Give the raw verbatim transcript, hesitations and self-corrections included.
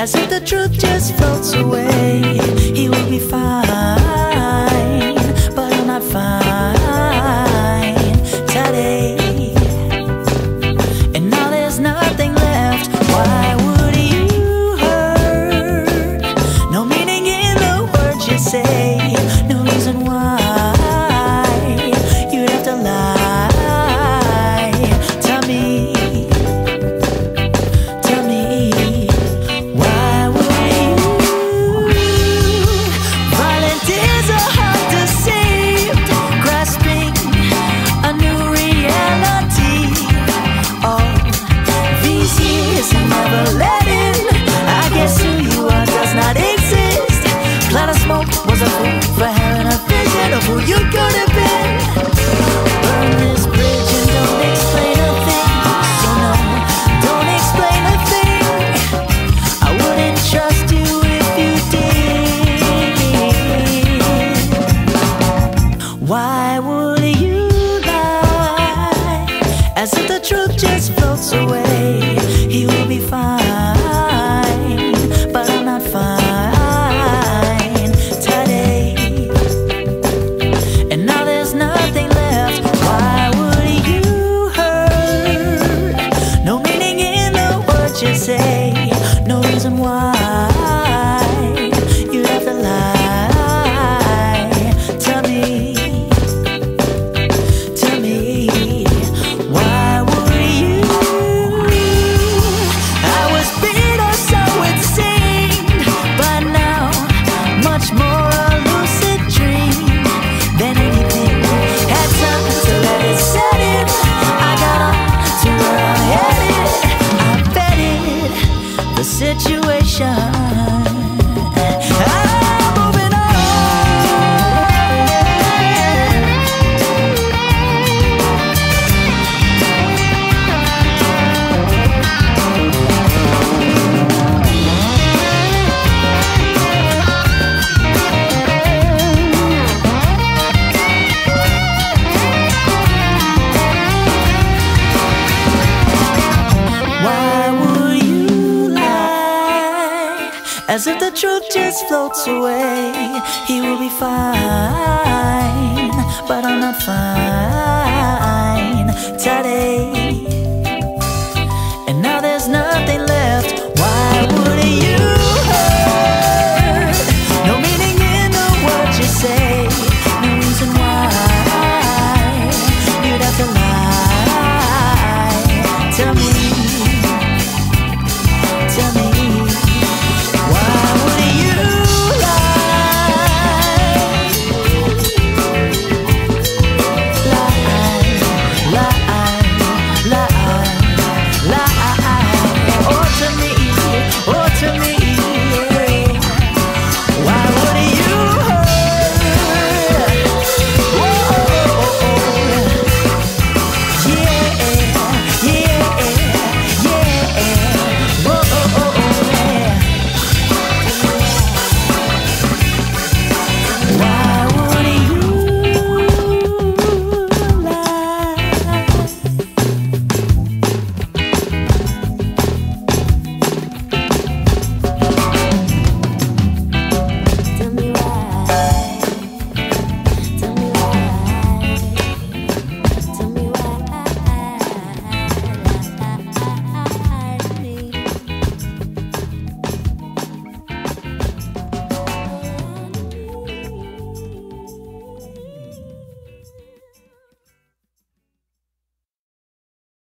as if the truth just floats away. He will be fine, but I'm not fine today. And now there's nothing left. Why would you hurt? No meaning in the words you say, no reason why you'd have to lie. Tell me, tell me, why would you? Volunteers are hard to save, grasping a new reality. All these years and never letting, I guess who you are does not exist. Cloud of smoke was a fool for having a vision of who you could have been. Burn this bridge and don't explain a thing. So no, don't explain a thing. I wouldn't trust you if you did. Why would you lie, as if the truth just floats away? He will be fine, but I'm not fine today. And now there's nothing left. Why would you hurt? No meaning in the words you say, no reason why you'd have to lie. Tell me, tell me, why would you? I was beat or so it seemed, but now much more a lucid dream than anything. Had time to let it set in. I got on to where I'm headed. I betted the situation. I'm moving on. Why would you lie, as if the truth just floats away? He will be fine, but I'm not fine today.